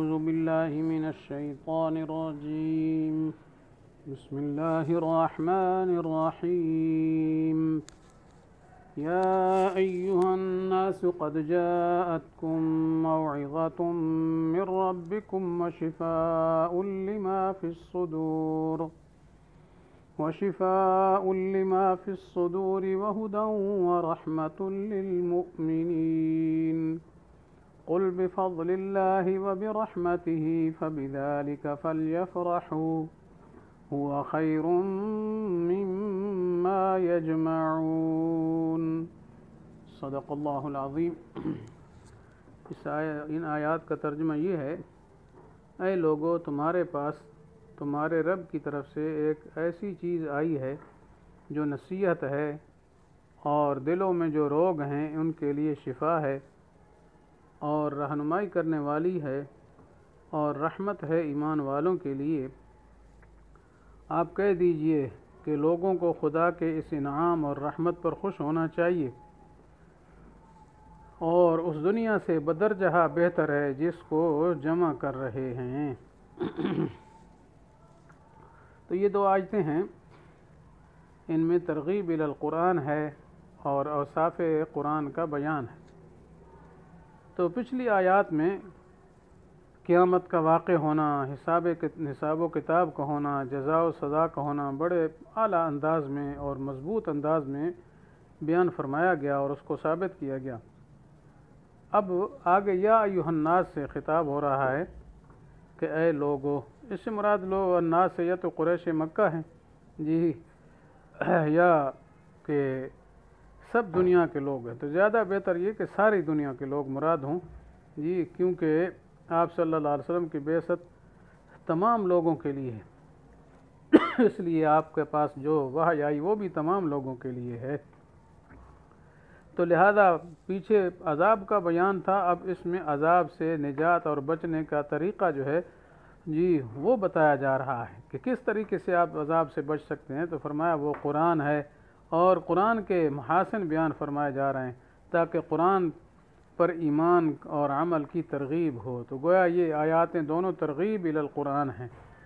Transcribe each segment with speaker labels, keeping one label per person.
Speaker 1: أعوذ بالله من الشيطان الرجيم بسم الله الرحمن الرحيم يا أيها الناس قد جاءتكم موعظة من ربكم وشفاء لما في الصدور وهدى ورحمة للمؤمنين قل بفضل الله وبرحمته فبذلك فليفرحوا هو خير مما يجمعون صدق اللہ العظیم۔ ان آیات کا ترجمہ یہ ہے: اے لوگو، تمہارے پاس تمہارے رب کی طرف سے ایک ایسی چیز آئی ہے جو نصیحت ہے اور دلوں میں جو روگ ہیں ان کے لیے شفا ہے اور رہنمائی کرنے والی ہے اور رحمت ہے ایمان والوں کے لیے۔ آپ کہہ دیجئے کہ لوگوں کو خدا کے اس انعام اور رحمت پر خوش ہونا چاہیے اور اس دنیا سے بدرجہ بہتر ہے جس کو جمع کر رہے ہیں۔ تو یہ دو آیتیں ہیں، ان میں ترغیب الی القرآن ہے اور اوصاف قرآن کا بیان ہے۔ تو پچھلی آیات میں قیامت کا واقع ہونا، حساب و کتاب کا ہونا، جزا و سزا کا ہونا بڑے اعلیٰ انداز میں اور مضبوط انداز میں بیان فرمایا گیا اور اس کو ثابت کیا گیا۔ اب آگے یا ایھا الناس سے خطاب ہو رہا ہے کہ اے لوگو، اس سے مراد الناس سے یا تو قریش مکہ ہیں جی، یا کہ سب دنیا کے لوگ ہیں۔ تو زیادہ بہتر یہ کہ ساری دنیا کے لوگ مراد ہوں جی، کیونکہ آپ صلی اللہ علیہ وسلم کی بعثت تمام لوگوں کے لیے ہے، اس لیے آپ کے پاس جو وحی آئی وہ بھی تمام لوگوں کے لیے ہے۔ تو لہذا پیچھے عذاب کا بیان تھا، اب اس میں عذاب سے نجات اور بچنے کا طریقہ جو ہے جی وہ بتایا جا رہا ہے کہ کس طریقے سے آپ عذاب سے بچ سکتے ہیں۔ تو فرمایا وہ قرآن ہے اور قرآن کے محاسن بیان فرمائے جا رہے ہیں تاکہ قرآن پر ایمان اور عمل کی ترغیب ہو۔ تو گویا یہ آیاتیں دونوں ترغیب الی القرآن ہیں۔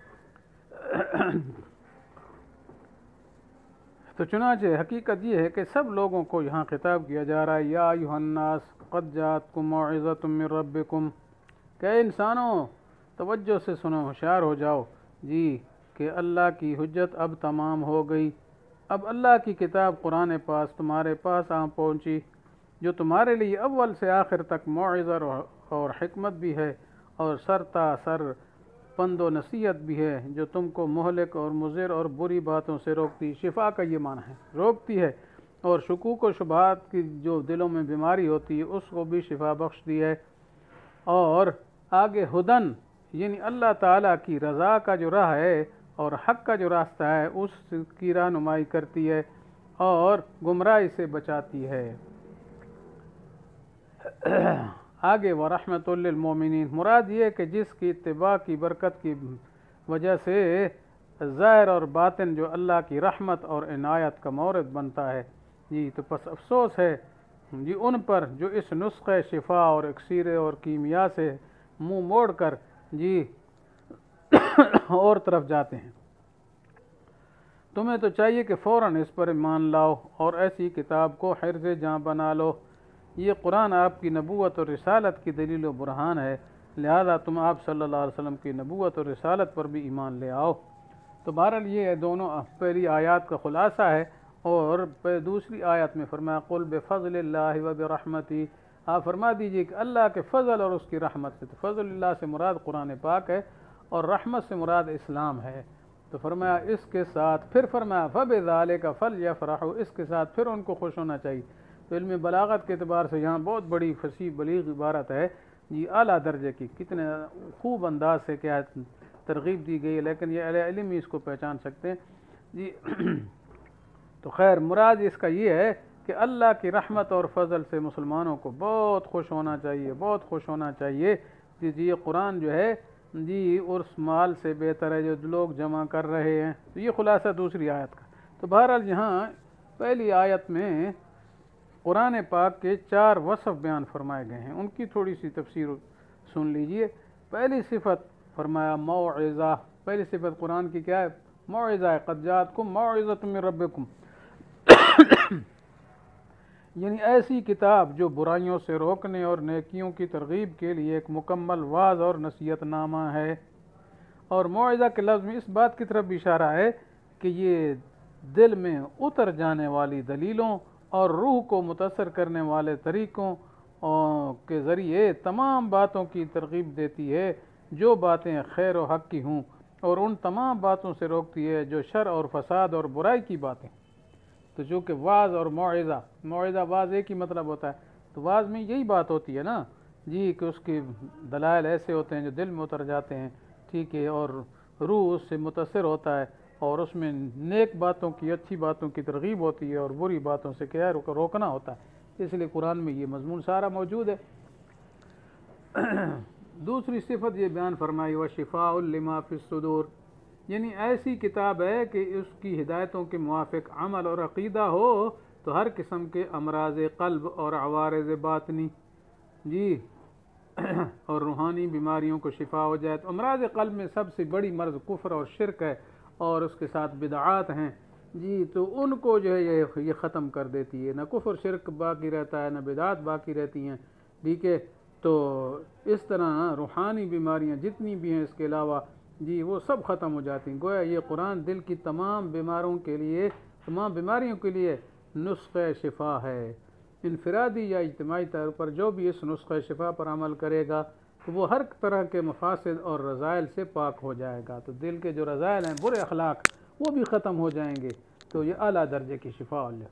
Speaker 1: تو چنانچہ حقیقت یہ ہے کہ سب لوگوں کو یہاں خطاب کیا جا رہا ہے، یا ایھا الناس قد جاءتکم موعظۃ من ربکم، کہ انسانوں توجہ سے سنو، ہوشیار ہو جاؤ جی کہ اللہ کی حجت اب تمام ہو گئی، اب اللہ کی کتاب قرآن پاک تمہارے پاس آ پہنچی جو تمہارے لیے اول سے آخر تک موعظہ اور حکمت بھی ہے اور سر تا سر پند و نصیحت بھی ہے، جو تم کو مہلک اور مضر اور بری باتوں سے روکتی، شفا کا یہ معنی ہے، روکتی ہے، اور شکوک و شبہات کی جو دلوں میں بیماری ہوتی ہے اس کو بھی شفا بخشتی ہے، اور آگے ہدن یعنی اللہ تعالیٰ کی رضا کا جو راہ ہے اور حق کا جو راستہ ہے اس کی رہنمائی کرتی ہے اور گمراہی سے بچاتی ہے۔ آگے ورحمۃ للمؤمنین، مراد یہ کہ جس کی اتباع کی برکت کی وجہ سے ظاہر اور باطن جو اللہ کی رحمت اور عنایت کا مورد بنتا ہے جی، تو پس افسوس ہے جی ان پر جو اس نسخہ شفا اور اکسیر اور کیمیا سے منہ موڑ کر جی اور طرف جاتے ہیں۔ تمہیں تو چاہیے کہ فوراً اس پر ایمان لاؤ اور ایسی کتاب کو حرز جاں بنا لو۔ یہ قرآن آپ کی نبوت اور رسالت کی دلیل و برہان ہے، لہذا تم آپ صلی اللہ علیہ وسلم کی نبوت اور رسالت پر بھی ایمان لے آؤ۔ تو بہرحال یہ دونوں پہلی آیات کا خلاصہ ہے، اور دوسری آیت میں فرمایا قل بفضل اللہ وبرحمتہ، آپ فرما دیجئے کہ اللہ کے فضل اور اس کی رحمت سے۔ تو فضل اللہ سے مراد قرآن پاک ہے اور رحمت سے مراد اسلام ہے۔ تو فرمایا اس کے ساتھ، پھر فرمایا فبذالک فلیفرحوا، اس کے ساتھ پھر ان کو خوش ہونا چاہیے۔ تو علم بلاغت کے اعتبار سے یہاں بہت بڑی فصیح بلیغ عبارت ہے جی، اعلیٰ درجے کی، کتنے خوب انداز سے کیا ترغیب دی گئی ہے، لیکن یہ اہل علم ہی اس کو پہچان سکتے ہیں جی۔ تو خیر مراد اس کا یہ ہے کہ اللہ کی رحمت اور فضل سے مسلمانوں کو بہت خوش ہونا چاہیے، بہت خوش ہونا چاہیے جی۔ یہ قرآن جو ہے جی اس مال سے بہتر ہے جو لوگ جمع کر رہے ہیں۔ تو یہ خلاصہ دوسری آیت کا۔ تو بہرحال یہاں پہلی آیت میں قرآن پاک کے 4 وصف بیان فرمائے گئے ہیں، ان کی تھوڑی سی تفسیر سن لیجئے پہلی صفت فرمایا موعظہ، پہلی صفت قرآن کی کیا ہے؟ موعظہ ہے، قد جاءتکم موعظۃ من ربکم، یعنی ایسی کتاب جو برائیوں سے روکنے اور نیکیوں کی ترغیب کے لیے ایک مکمل واعظ اور نصیحت نامہ ہے۔ اور موعظہ کے لفظ میں اس بات کی طرف بھی اشارہ ہے کہ یہ دل میں اتر جانے والی دلیلوں اور روح کو متاثر کرنے والے طریقوں کے ذریعے تمام باتوں کی ترغیب دیتی ہے جو باتیں خیر و حق کی ہوں، اور ان تمام باتوں سے روکتی ہے جو شر اور فساد اور برائی کی باتیں۔ تو چونکہ واعظ اور موعظہ واعظ ایک ہی مطلب ہوتا ہے، تو واعظ میں یہی بات ہوتی ہے نا جی، کہ اس کے دلائل ایسے ہوتے ہیں جو دل میں اتر جاتے ہیں، ٹھیک ہے، اور روح اس سے متاثر ہوتا ہے، اور اس میں نیک باتوں کی، اچھی باتوں کی ترغیب ہوتی ہے، اور بری باتوں سے کیا ہے روکنا ہوتا ہے۔ اس لیے قرآن میں یہ مضمون سارا موجود ہے۔ دوسری صفت یہ بیان فرمائی وَشِفَاءٌ لِمَا فِي الصُّدُورِ، یعنی ایسی کتاب ہے کہ اس کی ہدایتوں کے موافق عمل اور عقیدہ ہو تو ہر قسم کے امراض قلب اور عوارض باطنی جی اور روحانی بیماریوں کو شفا ہو جائے۔ تو امراض قلب میں سب سے بڑی مرض کفر اور شرک ہے، اور اس کے ساتھ بدعات ہیں جی، تو ان کو جو ہے یہ ختم کر دیتی ہے، نہ کفر شرک باقی رہتا ہے، نہ بدعات باقی رہتی ہیں، ٹھیک ہے۔ تو اس طرح روحانی بیماریاں جتنی بھی ہیں اس کے علاوہ جی وہ سب ختم ہو جاتی ہیں۔ گویا یہ قرآن دل کی تمام بیماریوں کے لیے نسخہ شفا ہے۔ انفرادی یا اجتماعی طور پر جو بھی اس نسخہ شفا پر عمل کرے گا تو وہ ہر طرح کے مفاسد اور رذائل سے پاک ہو جائے گا۔ تو دل کے جو رذائل ہیں، برے اخلاق، وہ بھی ختم ہو جائیں گے، تو یہ اعلیٰ درجے کی شفا ہے۔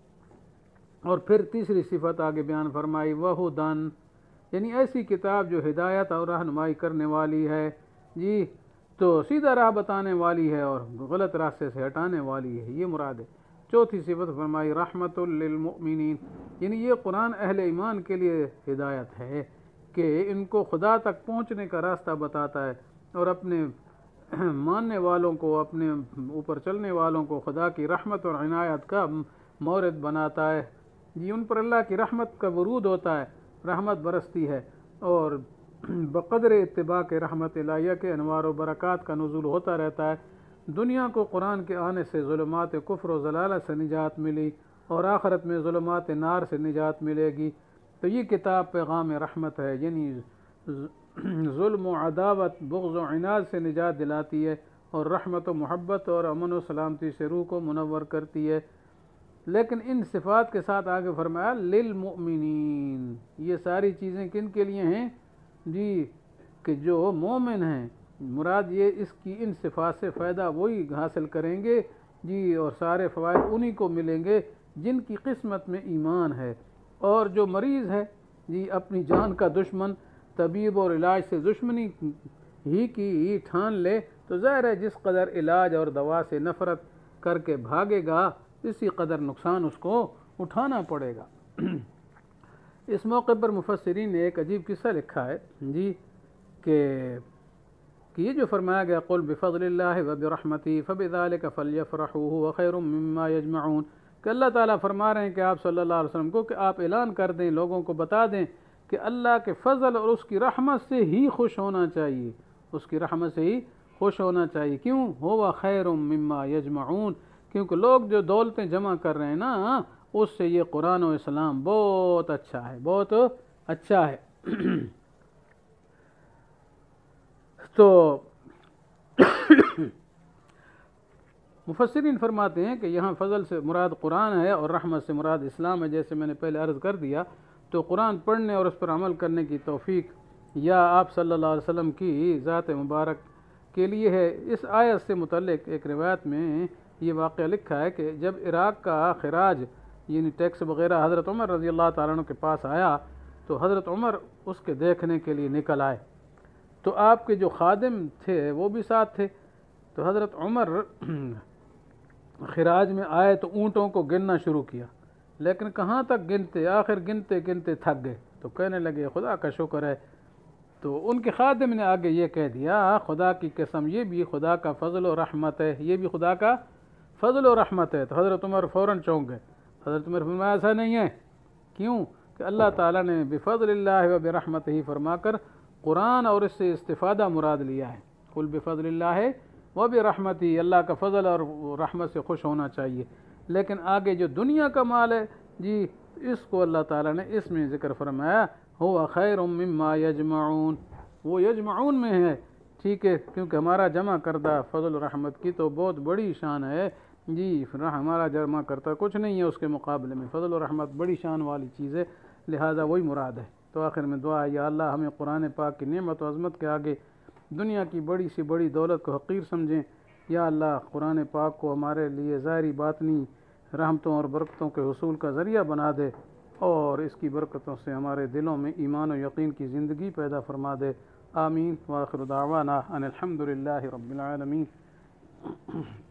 Speaker 1: اور پھر تیسری صفت آگے بیان فرمائی وہدن، یعنی ایسی کتاب جو ہدایت اور رہنمائی کرنے والی ہے جی، تو سیدھا راہ بتانے والی ہے اور غلط راستے سے ہٹانے والی ہے، یہ مراد ہے۔ چوتھی صفت فرمائی رحمت للمؤمنین، یعنی یہ قرآن اہل ایمان کے لیے ہدایت ہے کہ ان کو خدا تک پہنچنے کا راستہ بتاتا ہے، اور اپنے ماننے والوں کو، اپنے اوپر چلنے والوں کو خدا کی رحمت اور عنایت کا مورد بناتا ہے جی، ان پر اللہ کی رحمت کا ورود ہوتا ہے، رحمت برستی ہے، اور بقدر اتباع کے رحمت الہیہ کے انوار و برکات کا نزول ہوتا رہتا ہے۔ دنیا کو قرآن کے آنے سے ظلمات کفر و ضلالت سے نجات ملی، اور آخرت میں ظلمات نار سے نجات ملے گی۔ تو یہ کتاب پیغام رحمت ہے، یعنی ظلم و عداوت، بغض و عناد سے نجات دلاتی ہے، اور رحمت و محبت اور امن و سلامتی سے روح کو منور کرتی ہے۔ لیکن ان صفات کے ساتھ آگے فرمایا للمؤمنین، یہ ساری چیزیں کن کے لیے ہیں جی، کہ جو مومن ہیں، مراد یہ اس کی ان صفات سے فائدہ وہی حاصل کریں گے جی، اور سارے فوائد انہی کو ملیں گے جن کی قسمت میں ایمان ہے۔ اور جو مریض ہے جی، اپنی جان کا دشمن، طبیب اور علاج سے دشمنی ہی کی ٹھان لے، تو ظاہر ہے جس قدر علاج اور دوا سے نفرت کر کے بھاگے گا، اسی قدر نقصان اس کو اٹھانا پڑے گا۔ اس موقع پر مفسرین نے ایک عجیب قصہ لکھا ہے جی، کہ یہ جو فرمایا گیا قل بفضل اللہ وبرحمتہ فبذلک فلیفرحوا هو خیر مما یجمعون، کہ اللہ تعالیٰ فرما رہے ہیں کہ آپ صلی اللہ علیہ وسلم کو کہ آپ اعلان کر دیں، لوگوں کو بتا دیں کہ اللہ کے فضل اور اس کی رحمت سے ہی خوش ہونا چاہیے، اس کی رحمت سے ہی خوش ہونا چاہیے۔ کیوں؟ هو خیر مما یجمعون، کیونکہ لوگ جو دولتیں جمع کر رہے ہیں نا، اس سے یہ قرآن و اسلام بہت اچھا ہے، بہت اچھا ہے۔ تو مفسرین فرماتے ہیں کہ یہاں فضل سے مراد قرآن ہے اور رحمت سے مراد اسلام ہے، جیسے میں نے پہلے عرض کر دیا۔ تو قرآن پڑھنے اور اس پر عمل کرنے کی توفیق یا آپ صلی اللہ علیہ وسلم کی ذات مبارک کے لیے ہے۔ اس آیت سے متعلق ایک روایت میں یہ واقعہ لکھا ہے کہ جب عراق کا خراج یعنی ٹیکس وغیرہ حضرت عمر رضی اللہ تعالیٰ عنہ کے پاس آیا، تو حضرت عمر اس کے دیکھنے کے لیے نکل آئے، تو آپ کے جو خادم تھے وہ بھی ساتھ تھے۔ تو حضرت عمر خراج میں آئے تو اونٹوں کو گننا شروع کیا، لیکن کہاں تک گنتے، آخر گنتے گنتے تھک گئے، تو کہنے لگے خدا کا شکر ہے۔ تو ان کے خادم نے آگے یہ کہہ دیا خدا کی قسم یہ بھی خدا کا فضل و رحمت ہے، یہ بھی خدا کا فضل و رحمت ہے۔ تو حضرت عمر فوراً چونک گئے۔ حضرت عمر فرمایا ایسا نہیں ہے، کیوں؟ کہ اللہ تعالیٰ نے بفضل اللہ و برحمتہ فرما کر قرآن اور اس سے استفادہ مراد لیا ہے، قل بفضل اللہ و برحمتی، اللہ کا فضل اور رحمت سے خوش ہونا چاہیے، لیکن آگے جو دنیا کا مال ہے جی اس کو اللہ تعالیٰ نے اس میں ذکر فرمایا ہوا خیر مما یجمعون، وہ یجمعون میں ہے، ٹھیک ہے، کیونکہ ہمارا جمع کردہ فضل و رحمت کی تو بہت بڑی شان ہے جی، ہمارا جمع کرتا کچھ نہیں ہے اس کے مقابلے میں، فضل و رحمت بڑی شان والی چیز ہے، لہذا وہی مراد ہے۔ تو آخر میں دعا ہے یا اللہ ہمیں قرآن پاک کی نعمت و عظمت کے آگے دنیا کی بڑی سی بڑی دولت کو حقیر سمجھیں، یا اللہ قرآن پاک کو ہمارے لیے ظاہری باطنی رحمتوں اور برکتوں کے حصول کا ذریعہ بنا دے، اور اس کی برکتوں سے ہمارے دلوں میں ایمان و یقین کی زندگی پیدا فرما دے، آمین، وآخر دعوانا ان الحمد للہ رب العالمین۔